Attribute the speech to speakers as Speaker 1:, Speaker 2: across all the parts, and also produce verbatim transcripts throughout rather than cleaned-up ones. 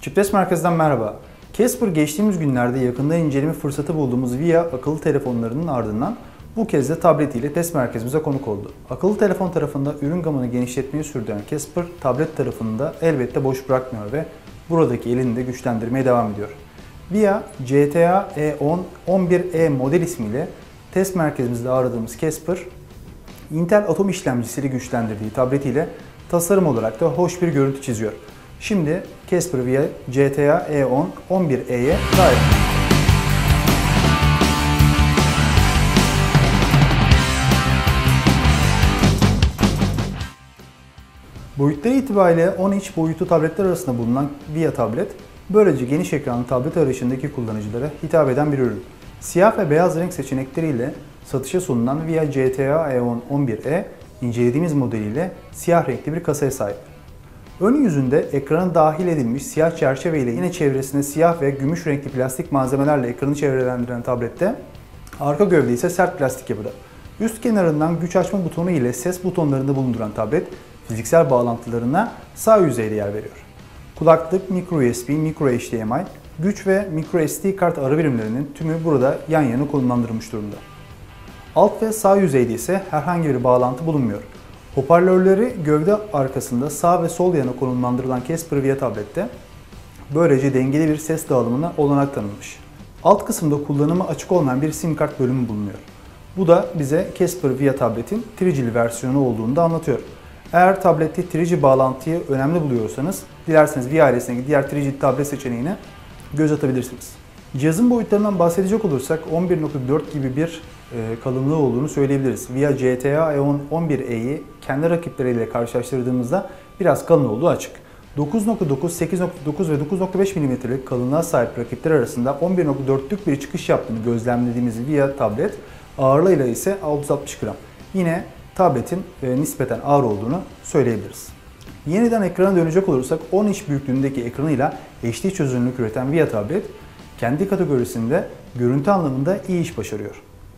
Speaker 1: Çiptest Merkez'den merhaba. Casper geçtiğimiz günlerde yakından inceleme fırsatı bulduğumuz Via akıllı telefonlarının ardından bu kez de tabletiyle test merkezimize konuk oldu. Akıllı telefon tarafında ürün gamını genişletmeyi sürdüren Casper, tablet tarafında elbette boş bırakmıyor ve buradaki elini de güçlendirmeye devam ediyor. Via G T A E on on bir E model ismiyle test merkezimizde aradığımız Casper, Intel Atom işlemcisiyle güçlendirdiği tabletiyle tasarım olarak da hoş bir görüntü çiziyor. Şimdi Casper Via G T A E on on bir E'ye sahip. Boyutları itibariyle on inç boyutlu tabletler arasında bulunan Via tablet, böylece geniş ekranlı tablet arayışındaki kullanıcılara hitap eden bir ürün. Siyah ve beyaz renk seçenekleriyle satışa sunulan Via G T A E on on bir E, incelediğimiz modeliyle siyah renkli bir kasaya sahip. Ön yüzünde ekrana dahil edilmiş siyah çerçeve ile yine çevresinde siyah ve gümüş renkli plastik malzemelerle ekranı çevrelendiren tablette, arka gövde ise sert plastik yapıda. Üst kenarından güç açma butonu ile ses butonlarında bulunduran tablet, fiziksel bağlantılarına sağ yüzeyde yer veriyor. Kulaklık, micro U S B, micro H D M I, güç ve micro S D kart ara birimlerinin tümü burada yan yana konumlandırılmış durumda. Alt ve sağ yüzeyde ise herhangi bir bağlantı bulunmuyor. Hoparlörleri gövde arkasında sağ ve sol yana konumlandırılan Casper Via tablette böylece dengeli bir ses dağılımına olanak tanınmış. Alt kısımda kullanıma açık olmayan bir sim kart bölümü bulunuyor. Bu da bize Casper Via tabletin üç G'li versiyonu olduğunu da anlatıyor. Eğer tablette üç G bağlantıyı önemli buluyorsanız, dilerseniz Via ailesindeki diğer üç G tablet seçeneğine göz atabilirsiniz. Cihazın boyutlarından bahsedecek olursak on bir nokta dört gibi bir kalınlığı olduğunu söyleyebiliriz. Via G T A E on on bir E'yi kendi rakipleriyle karşılaştırdığımızda biraz kalın olduğu açık. dokuz nokta dokuz, sekiz nokta dokuz ve dokuz nokta beş milimetrelik kalınlığa sahip rakipler arasında on bir nokta dörtlük bir çıkış yaptığını gözlemlediğimiz Via tablet, ağırlığıyla ise altı yüz altmış gram. Yine tabletin nispeten ağır olduğunu söyleyebiliriz. Yeniden ekrana dönecek olursak on inç büyüklüğündeki ekranıyla H D çözünürlük üreten Via tablet, kendi kategorisinde görüntü anlamında iyi iş başarıyor.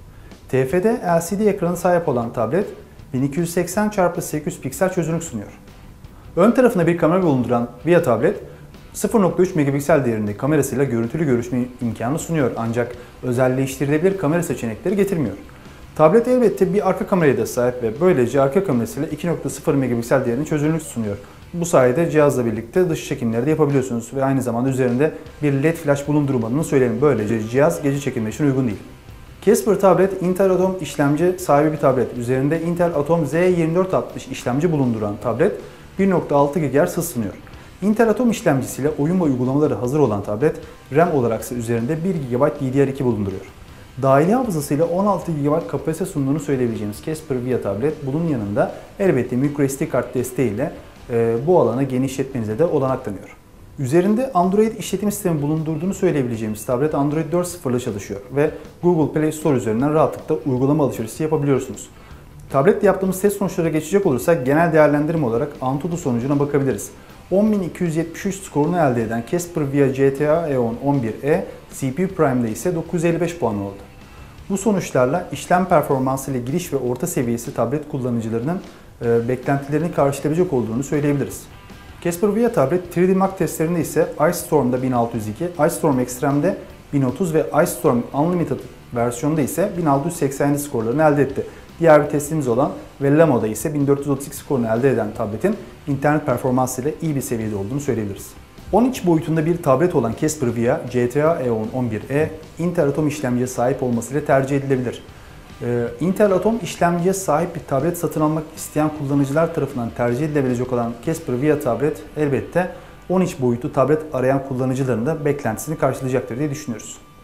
Speaker 1: T F T L C D ekranı sahip olan tablet bin iki yüz seksen çarpı sekiz yüz piksel çözünürlük sunuyor. Ön tarafında bir kamera bulunduran Via tablet sıfır nokta üç megapiksel değerindeki kamerasıyla görüntülü görüşme imkanı sunuyor, ancak özelleştirilebilir kamera seçenekleri getirmiyor. Tablet elbette bir arka kameraya da sahip ve böylece arka kamerasıyla iki nokta sıfır megapiksel değerinde çözünürlük sunuyor. Bu sayede cihazla birlikte dış çekimleri de yapabiliyorsunuz ve aynı zamanda üzerinde bir led flash bulundurmadığını söyleyelim. Böylece cihaz gece çekimleri için uygun değil. Casper tablet, Intel Atom işlemci sahibi bir tablet. Üzerinde Intel Atom Z yirmi dört altmış işlemci bulunduran tablet bir nokta altı gigahertz hız sunuyor. Intel Atom işlemcisiyle oyun ve uygulamaları hazır olan tablet, RAM olarak ise üzerinde bir gigabayt D D R iki bulunduruyor. Dahili hafızasıyla on altı gigabayt kapasite sunduğunu söyleyebileceğimiz Casper Via tablet, bunun yanında elbette micro S D kart desteğiyle e, bu alanı genişletmenize de olanak tanıyor. Üzerinde Android işletim sistemi bulundurduğunu söyleyebileceğimiz tablet Android dört nokta sıfır ile çalışıyor ve Google Play Store üzerinden rahatlıkla uygulama alışverişi yapabiliyorsunuz. Tabletle yaptığımız test sonuçlara geçecek olursak genel değerlendirme olarak Antutu sonucuna bakabiliriz. on bin iki yüz yetmiş üç skorunu elde eden Casper Via G T A E on on bir E, C P U Prime'de ise dokuz yüz elli beş puan oldu. Bu sonuçlarla işlem performansı ile giriş ve orta seviyesi tablet kullanıcılarının e, beklentilerini karşılayabilecek olduğunu söyleyebiliriz. Casper Via tablet üç D Mark testlerinde ise Ice Storm'da bin altı yüz iki, Ice Storm Extreme'de bin otuz ve Ice Storm Unlimited versiyonda ise bin altı yüz seksen yedi skorlarını elde etti. Diğer bir testimiz olan Vellemo'da ise bin dört yüz otuz iki skorunu elde eden tabletin internet performansı ile iyi bir seviyede olduğunu söyleyebiliriz. on inç boyutunda bir tablet olan Casper Via G T A E on on bir E, Intel Atom işlemciye sahip olmasıyla tercih edilebilir. Ee, Intel Atom işlemciye sahip bir tablet satın almak isteyen kullanıcılar tarafından tercih edilebilecek olan Casper Via tablet elbette on inç boyutlu tablet arayan kullanıcıların da beklentisini karşılayacaktır diye düşünüyoruz.